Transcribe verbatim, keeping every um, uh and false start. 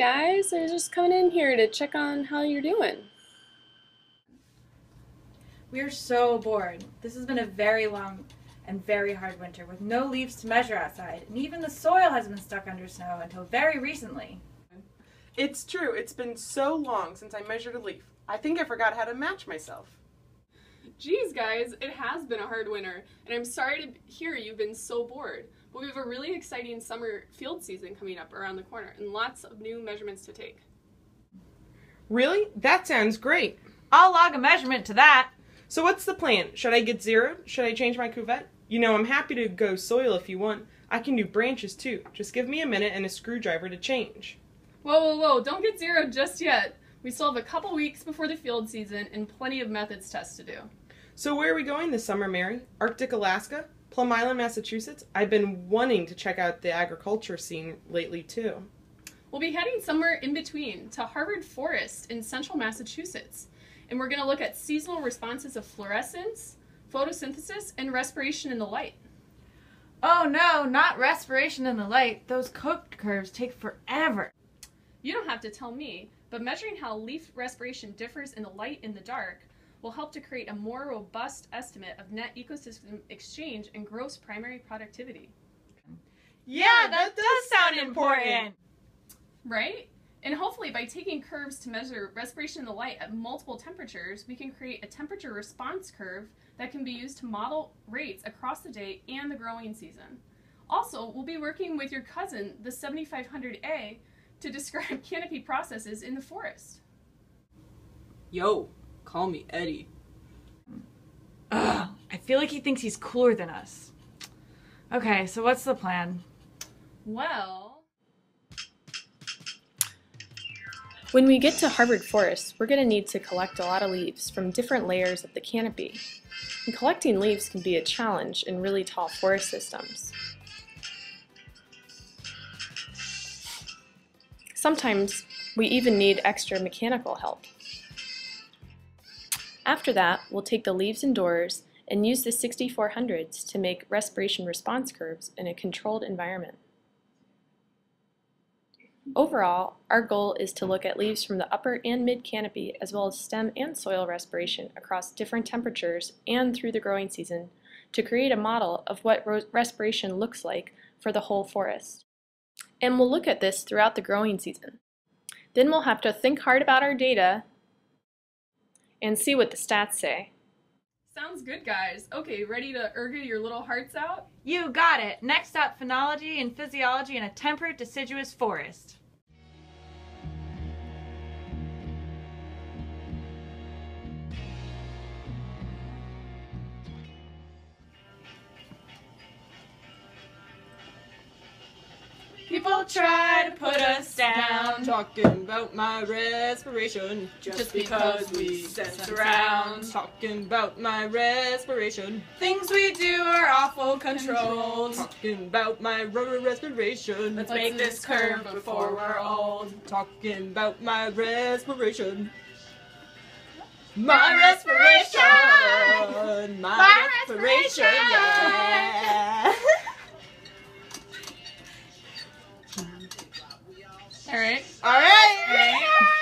guys, I was just coming in here to check on how you're doing. We are so bored. This has been a very long and very hard winter with no leaves to measure outside, and even the soil has been stuck under snow until very recently. It's true. It's been so long since I measured a leaf. I think I forgot how to match myself. Geez, guys, it has been a hard winter, and I'm sorry to hear you've been so bored. But we have a really exciting summer field season coming up around the corner, and lots of new measurements to take. Really? That sounds great. I'll log a measurement to that. So what's the plan? Should I get zeroed? Should I change my cuvette? You know, I'm happy to go soil if you want. I can do branches too. Just give me a minute and a screwdriver to change. Whoa, whoa, whoa, don't get zeroed just yet. We still have a couple weeks before the field season and plenty of methods tests to do. So where are we going this summer, Mary? Arctic Alaska? Plum Island, Massachusetts? I've been wanting to check out the agriculture scene lately too. We'll be heading somewhere in between to Harvard Forest in central Massachusetts. And we're going to look at seasonal responses of fluorescence, photosynthesis, and respiration in the light. Oh no, not respiration in the light. Those cooked curves take forever. You don't have to tell me, but measuring how leaf respiration differs in the light and the dark will help to create a more robust estimate of net ecosystem exchange and gross primary productivity. Yeah, that does sound important. Right? And hopefully by taking curves to measure respiration in the light at multiple temperatures, we can create a temperature response curve that can be used to model rates across the day and the growing season. Also, we'll be working with your cousin, the seventy-five hundred A, to describe canopy processes in the forest. Yo, call me Eddie. Ugh, I feel like he thinks he's cooler than us. Okay, so what's the plan? Well... When we get to Harvard Forest, we're going to need to collect a lot of leaves from different layers of the canopy. And collecting leaves can be a challenge in really tall forest systems. Sometimes we even need extra mechanical help. After that, we'll take the leaves indoors and use the sixty-four hundreds to make respiration response curves in a controlled environment. Overall, our goal is to look at leaves from the upper and mid canopy as well as stem and soil respiration across different temperatures and through the growing season to create a model of what respiration looks like for the whole forest. And we'll look at this throughout the growing season. Then we'll have to think hard about our data and see what the stats say. Sounds good, guys. Okay, ready to ergo your little hearts out? You got it. Next up, phenology and physiology in a temperate deciduous forest. People try to put us down, Talking about my respiration, just, just because because we we sense sense around. around. Talking about my respiration, Things we do are awful controlled. talking about my ro- respiration. Let's make this curve before we're old. Talking about my respiration. My respiration! My, My respiration! respiration! Yeah! All right. Alright!